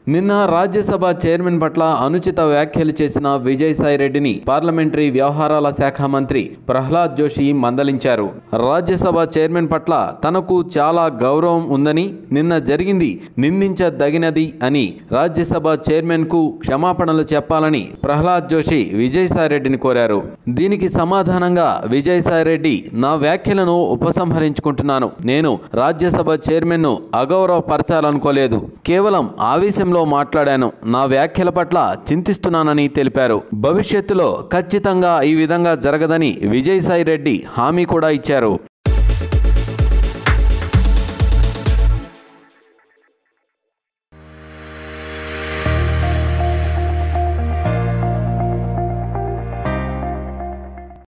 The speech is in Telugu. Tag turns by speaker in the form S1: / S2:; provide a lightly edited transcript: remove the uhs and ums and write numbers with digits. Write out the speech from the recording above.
S1: నిన్న రాజ్యసభ చైర్మన్ పట్ల అనుచిత వ్యాఖ్యలు చేసిన విజయసాయిరెడ్డిని పార్లమెంటరీ వ్యవహారాల శాఖ మంత్రి ప్రహ్లాద్ జోషి మందలించారు. రాజ్యసభ చైర్మన్ పట్ల తనకు చాలా గౌరవం ఉందని, నిన్న జరిగింది నిందించదగినది అని రాజ్యసభ చైర్మన్ కు క్షమాపణలు చెప్పాలని ప్రహ్లాద్ జోషి విజయసాయిరెడ్డిని కోరారు. దీనికి సమాధానంగా విజయసాయిరెడ్డి, నా వ్యాఖ్యలను ఉపసంహరించుకుంటున్నాను. నేను రాజ్యసభ చైర్మన్ ను అగౌరవపరచాలనుకోలేదు. కేవలం ఆవేశంలో మాట్లాడాను. నా వ్యాఖ్యల పట్ల చింతిస్తున్నానని తెలిపారు. భవిష్యత్తులో ఖచ్చితంగా ఈ విధంగా జరగదని విజయసాయిరెడ్డి హామీ కూడా ఇచ్చారు.